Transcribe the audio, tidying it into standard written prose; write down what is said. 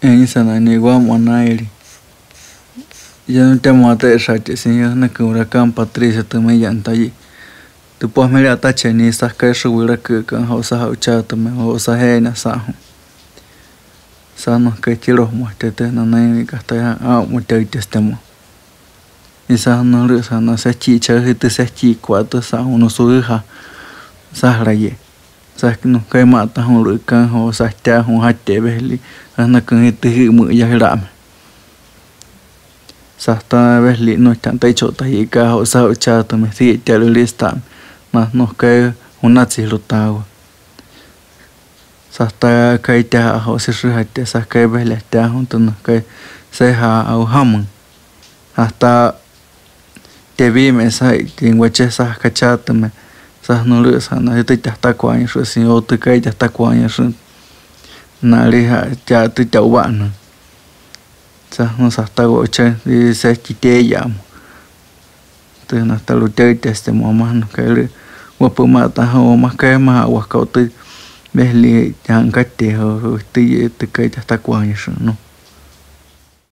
en sana ni guamuanairi ya no te mate shate señor na que huracán Patricia te me llanta allí tu pues me la tache ni esas que subir que kan hosa hauchata me hosa hena sajo sanos que quiero muestete na ni casta a muerte estemo esa no resa no se chicha te se chi cuatro sa uno su hija sa raye sa que no que mata un huracán hosa está un hate beli ana kan te mu ya ram sasta beli no tanta chota y ka hosa hauchata me si te lo lista mas no que una chilotagua sasta que te ha o se rehate sa que beli está junto no que se ha au hamon hasta te vi me sa tinguache sa cachata me sa no le sa na te hasta cuaño si o te que hasta cuaño na leja ya te tauano sa no sa hasta goche y se quite llamo te no hasta lo te este mamá no que guapo mata o más que más agua caute ves li yang cate o te que hasta cuaño no